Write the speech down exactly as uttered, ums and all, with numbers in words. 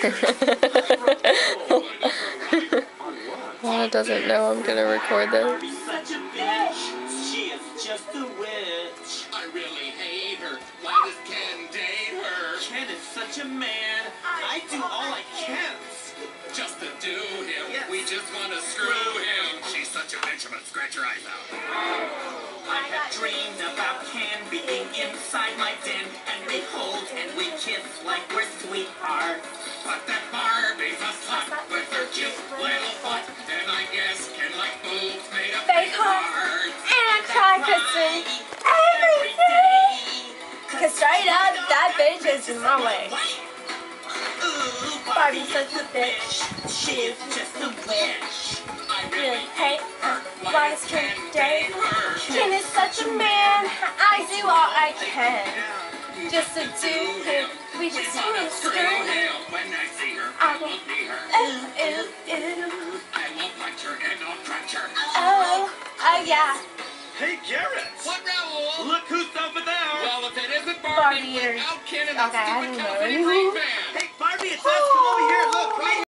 Lana doesn't know I'm gonna record this. She is just a witch. I really hate her. Why does Ken date her? Ken is such a man. I do all I can. Just to do him. Yes. We just want to screw him. She's such a bitch, I'm gonna scratch her eyes out. I have dreamed about Ken being inside my den, and we hold and we kiss like we're sweethearts. But that Barbie's a slut with her cute little foot. And I guess Ken like boobs made of Fake hearts. And I cry kissing every day. Cause straight up, that bitch is in my way. Ooh, Barbie's such a bitch. She is just a witch. I Really really hate her. Why does Ken date her? her? Ken is such a man. I do all I can. Just to do him. We just want to screw him. When I see her, I I will. will be her. Ew, ew, ew. I won't punch her and I'll crunch her. Oh, oh yeah. Hey, Garrett! What, Raoul? Look who's over there! Well, if it isn't Barbie Barbie, or- without Ken and Okay, I that don't stupid know. California green van. Hey, Barbie, it's us! Come over here! Look!